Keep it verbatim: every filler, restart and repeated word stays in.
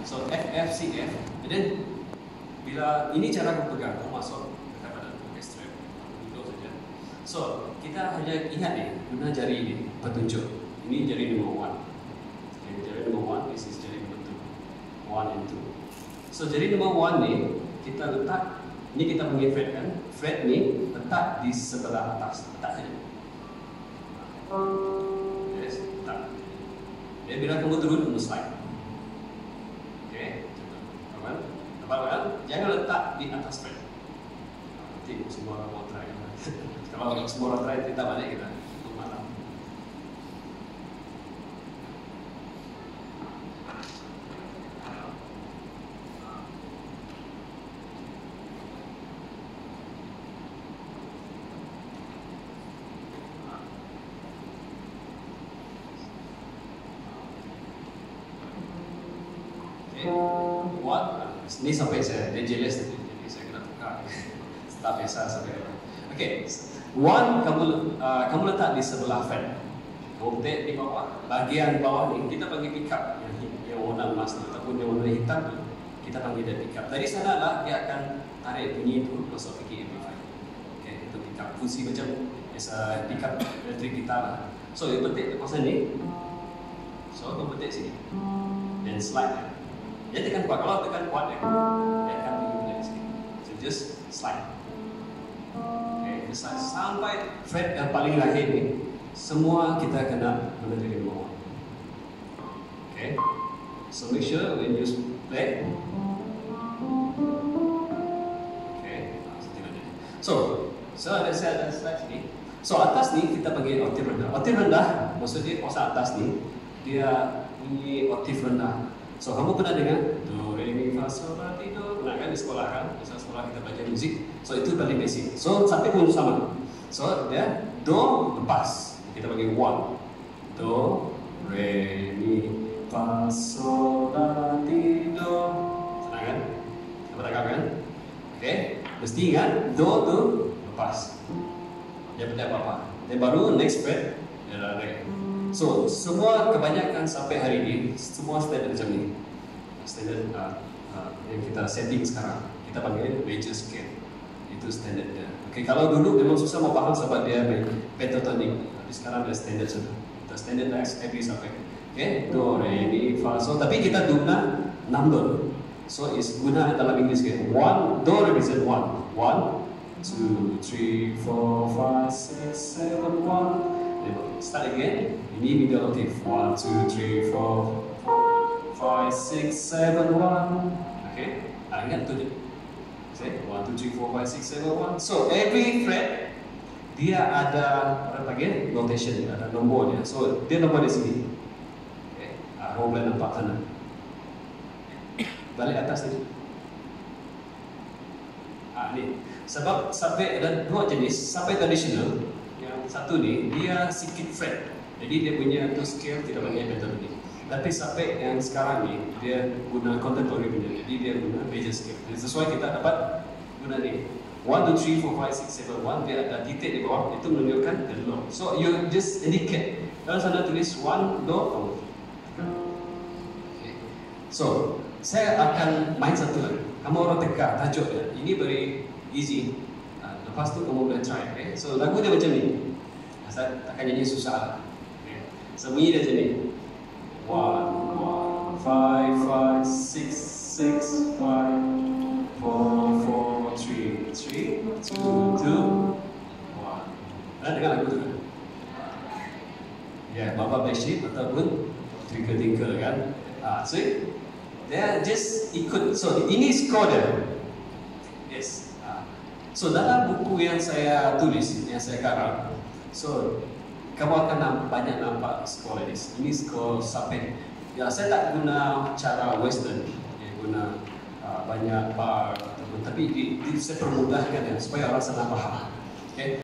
So F F C F, and then bila ini cara kamu pegang, kamu masuk dekat pada strap, duduk saja. So kita hanya ingat ni, guna jari ini petunjuk. Ini jari number one. Okay, jari number one, this is jari number two, one and two. So jari number one ni kita letak, ini kita panggil fret kan? Fret ni letak di sebelah atas, letak saja. Yes, letak. Dan bila kamu turun, kamu slide. Okay, nampak? Nampak kan? Jangan letak di atas fret. Nanti semua orang mau try. Kalau semua orang try, kita balik kita. Ini sampai saya dia jelas tadi, jadi saya kena tukar. Tak biasa sampai. Okay, one kamu uh, kamu letak di sebelah fret. Kamu letak di bawah, bagian bawah ni kita panggil pickup yang yang warna emas ataupun yang warna hitam tu kita panggil dia pickup. Dari sana lah dia akan tarik bunyi itu masuk ke amplifier. Okay, itu pickup. Fungsi macam biasa pickup elektrik kita lah. So you petik di pasal ni. So kamu petik sini dan slide. Dia tekan kuat, kalau tekan kuat dia, dia akan bunyi sikit. So just slide. Okay, just slide sampai fret yang paling lahir ni, semua kita kena menekan bawah. Okay, so make sure when you play. Okay, so so ada saya ada slide sini. So atas ni kita panggil oktav rendah. Oktav rendah maksudnya kuasa atas ni dia bunyi oktav rendah. So kamu pernah dengar do re mi fa sol la ti do, pernah kan di sekolah kan? Di sekolah kita belajar musik. So itu paling basic. So sampai pun sama. So dia do lepas kita panggil one, do re mi fa sol la ti do. Senang kan? Kita tangkap kan? Okay. Mesti ingat do tu lepas. Dia tidak apa-apa. Dan baru next fret dia dah naik. So, semua kebanyakan sampai hari ini, semua standard macam ni. Standard uh, uh, yang kita setting sekarang, kita panggil major scale. Itu standardnya. Okay, kalau dulu memang susah mau faham sebab dia pentatonic. Tapi sekarang dia standard sudah. Kita standardize every sampai. Okay, do, re, mi, fa, so. Tapi kita guna enam do. So, is guna dalam English kan. One, do represent one. One, two, three, four, five, six, seven, one. Start again. Ini middle octave. One, two, three, four, five, six, seven, one. Okay. Ah, ingat tu je. Say one, two, three, four, five, six, seven, one. So every fret dia ada apa panggil notation, ada nombor dia. So dia nombor di sini. Okay. Ah, kamu boleh nampak sana. Balik atas ni. Ah, ni. Sebab sampai ada dua jenis. Sampai tradisional. Satu ni dia sikit fret, jadi dia punya tu scale tidak banyak pentatonic. Tapi sampai yang sekarang ni dia guna contemporary punya, jadi dia guna major scale. Jadi sesuai kita dapat guna ni one, two, three, four, five, six, seven, one, dia ada titik di bawah itu menunjukkan the low. So you just indicate. Dalam sana tulis one low. Okay. So saya akan main satu lagi. Kamu orang teka tajuk dia. Ini very easy. Lepas tu kamu boleh try. Okay. So lagu dia macam ni. Saya takkan nyanyi susah. Okay. So bunyi dia macam ni. One, one, five, five, six, six, five, four, four, three, three, two, two, one. Anda dengar lagu tu kan? Ya, yeah, Baba Black Sheep ataupun Twinkle Twinkle kan? Ah, so dia just ikut. So ini skor dia. Yes. Ah. So dalam buku yang saya tulis, yang saya karang. So, kamu akan nampak, banyak nampak skor ini. Ini skor sampai. Ya, saya tak guna cara western. Saya guna uh, banyak bar, tapi di, di, saya permudahkan ya, supaya orang senang faham. Okay.